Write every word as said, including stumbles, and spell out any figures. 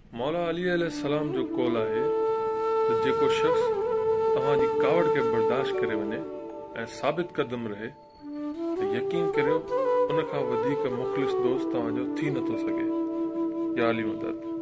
मौला अली अलैहिस्सलाम जो कौल आहे त जेको शख़्स तव्हांजी कावड़ खे बर्दाश्त करे वञे ऐं साबित कदम रहे त यकीन करियो उन खां वधीक मुख़लिस दोस्त तव्हांजो थी नथो सघे। या अली मदद।